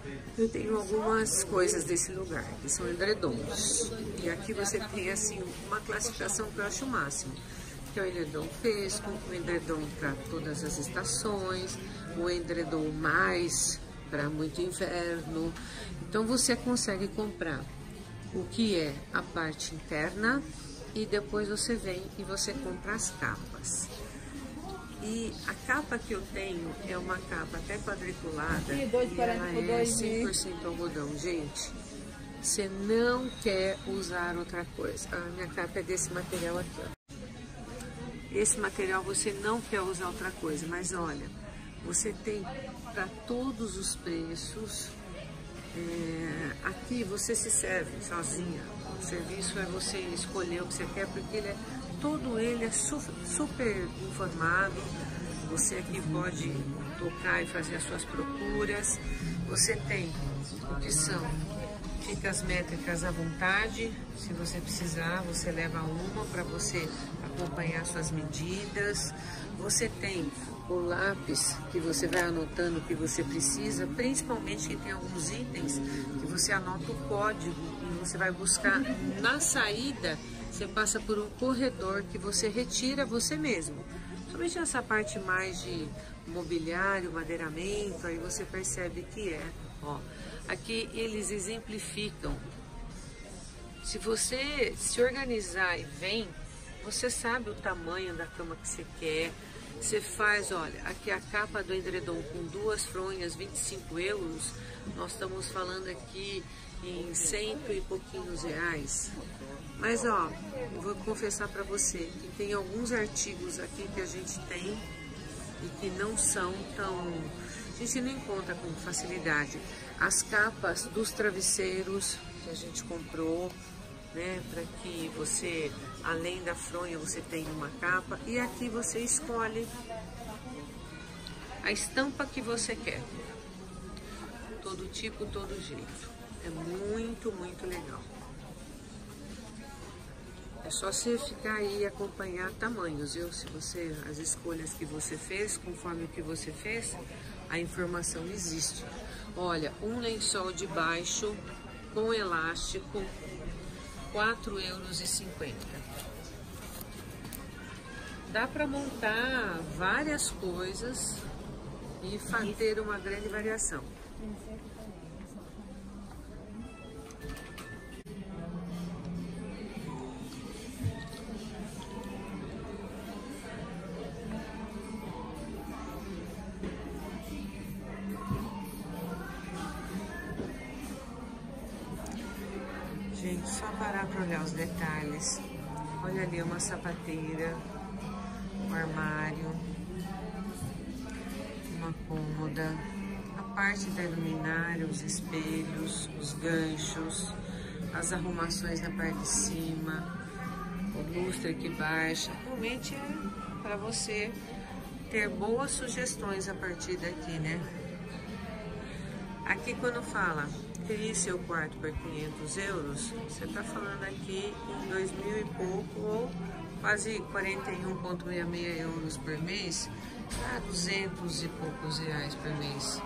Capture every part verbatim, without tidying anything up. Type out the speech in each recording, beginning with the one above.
Eu tenho algumas coisas desse lugar, que são edredons. E aqui você tem, assim, uma classificação que eu acho o máximo. Que é o edredom fresco, o edredom para todas as estações, o edredom mais para muito inverno. Então você consegue comprar o que é a parte interna e depois você vem e você compra as capas. E a capa que eu tenho é uma capa até quadriculada e ela é cem por cento algodão. Gente, você não quer usar outra coisa. A minha capa é desse material aqui, ó. Esse material você não quer usar outra coisa, mas olha, você tem para todos os preços. É, aqui você se serve sozinha. O serviço é você escolher o que você quer, porque ele é, todo ele é super, super informado. Você aqui pode tocar e fazer as suas procuras. Você tem opção dicas métricas à vontade. Se você precisar, você leva uma para você acompanhar suas medidas. Você tem o lápis que você vai anotando o que você precisa, principalmente que tem alguns itens que você anota o código e você vai buscar na saída. Você passa por um corredor que você retira você mesmo. Somente nessa parte mais de mobiliário, madeiramento, aí você percebe que é, ó, aqui eles exemplificam. Se você se organizar e vem, você sabe o tamanho da cama que você quer. Você faz, olha, aqui a capa do edredom com duas fronhas, vinte e cinco euros. Nós estamos falando aqui em cento e pouquinhos reais. Mas, ó, eu vou confessar para você que tem alguns artigos aqui que a gente tem e que não são tão... A gente não encontra com facilidade. As capas dos travesseiros que a gente comprou, né, para que você, além da fronha, você tenha uma capa. E aqui você escolhe a estampa que você quer. Todo tipo, todo jeito. É muito, muito legal. É só você ficar aí e acompanhar tamanhos, viu? Se você, as escolhas que você fez, conforme o que você fez, a informação existe. Olha, um lençol de baixo com elástico, quatro euros e cinquenta. Dá para montar várias coisas e ter uma grande variação. Gente, só parar para olhar os detalhes. Olha ali uma sapateira, um armário, uma cômoda, a parte da luminária, os espelhos, os ganchos, as arrumações na parte de cima, o lustre que baixa. Realmente é para você ter boas sugestões a partir daqui, né? Aqui quando fala crie seu quarto por quinhentos euros, você está falando aqui em dois mil e pouco, ou quase quarenta e um vírgula sessenta e seis euros por mês, a duzentos e poucos reais por mês.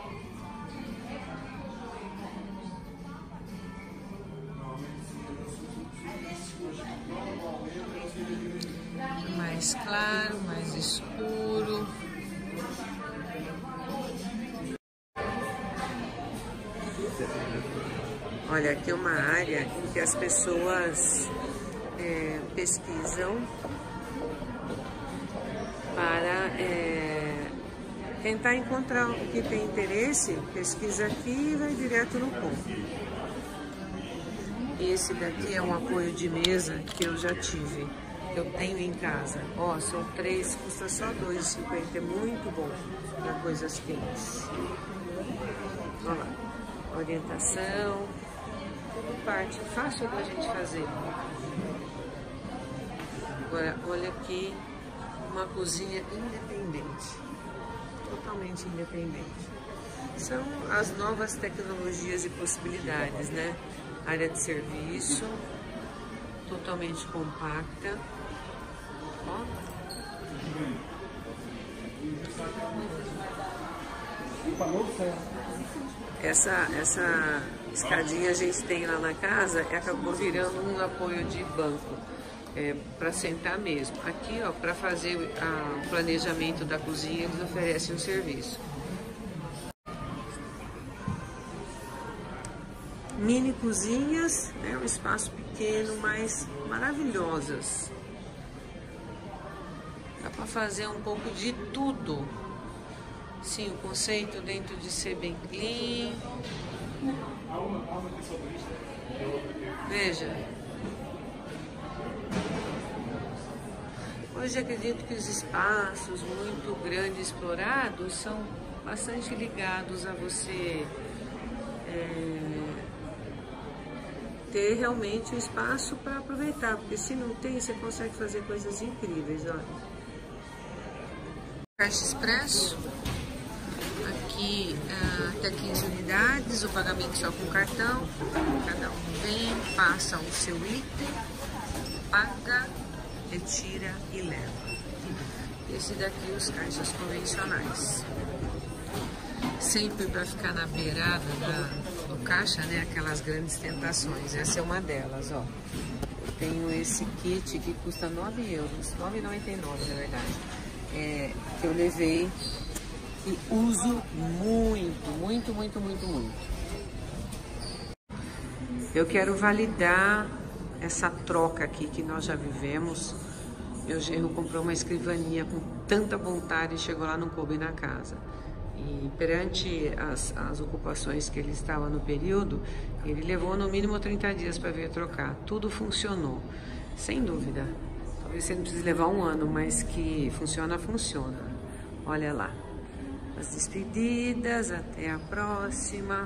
Mais claro, mais escuro. Olha, aqui é uma área em que as pessoas é, pesquisam para é, tentar encontrar o que tem interesse, pesquisa aqui e vai direto no ponto. Esse daqui é um apoio de mesa que eu já tive, que eu tenho em casa. Ó, são três, custa só dois e cinquenta, é muito bom para coisas quentes. Olha lá, orientação. Parte fácil da gente fazer. Agora, olha aqui, uma cozinha independente, totalmente independente. São as novas tecnologias e possibilidades, né? Área de serviço, totalmente compacta. Ó. Essa, essa escadinha a gente tem lá na casa e acabou virando um apoio de banco, é, para sentar mesmo. Aqui, ó, para fazer o planejamento da cozinha, eles oferecem um serviço. Mini cozinhas, né, um espaço pequeno, mas maravilhosas. Dá para fazer um pouco de tudo. Sim, o conceito dentro de ser bem clean. Veja. Hoje acredito que os espaços muito grandes explorados são bastante ligados a você é, ter realmente um espaço para aproveitar, porque se não tem, você consegue fazer coisas incríveis, olha. Caixa expresso. Aqui uh, até quinze unidades, o pagamento só com cartão. Cada um vem, passa o seu item, paga, retira e leva. Esse daqui os caixas convencionais. Sempre para ficar na beirada da, do caixa, né? Aquelas grandes tentações. Essa é uma delas, ó. Eu tenho esse kit que custa nove euros, nove e noventa e nove na verdade. É, que eu levei e uso muito, muito, muito, muito, muito. Eu quero validar essa troca aqui que nós já vivemos. Meu genro comprou uma escrivaninha com tanta vontade e chegou lá, não coube na casa. E perante as, as ocupações que ele estava no período, ele levou no mínimo trinta dias para vir trocar. Tudo funcionou, sem dúvida. Talvez você não precise levar um ano, mas que funciona, funciona. Olha lá. As despedidas, até a próxima.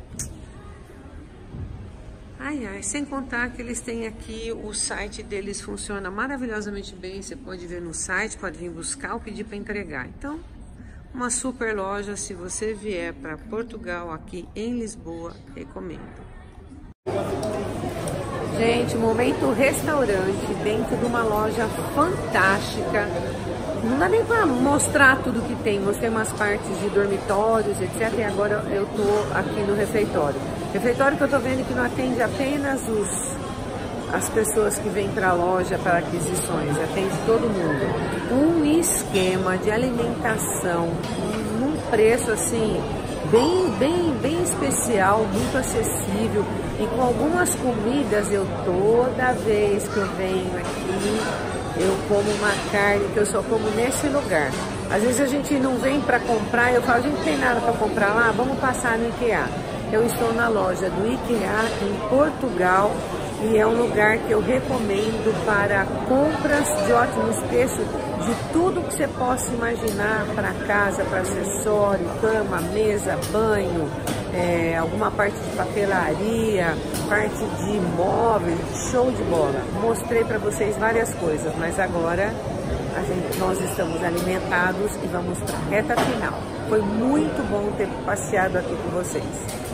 Ai, ai, sem contar que eles têm aqui, o site deles funciona maravilhosamente bem. Você pode ver no site, pode vir buscar ou pedir para entregar. Então, uma super loja. Se você vier para Portugal, aqui em Lisboa, recomendo. Gente, momento restaurante dentro de uma loja fantástica. Não dá nem para mostrar tudo que tem. Mostrei umas partes de dormitórios, etcétera. E agora eu tô aqui no refeitório. Refeitório que eu tô vendo que não atende apenas os, as pessoas que vêm para a loja para aquisições. Atende todo mundo. Um esquema de alimentação num preço assim bem, bem, bem especial, muito acessível. E com algumas comidas eu toda vez que eu venho aqui eu como uma carne que eu só como nesse lugar. Às vezes a gente não vem para comprar, eu falo, a gente não tem nada para comprar lá, vamos passar no IKEA. Eu estou na loja do IKEA em Portugal e é um lugar que eu recomendo para compras de ótimos preços de tudo que você possa imaginar para casa, para acessório, cama, mesa, banho, é, alguma parte de papelaria, parte de móveis, show de bola. Mostrei para vocês várias coisas, mas agora a gente, nós estamos alimentados e vamos para a reta final. Foi muito bom ter passeado aqui com vocês.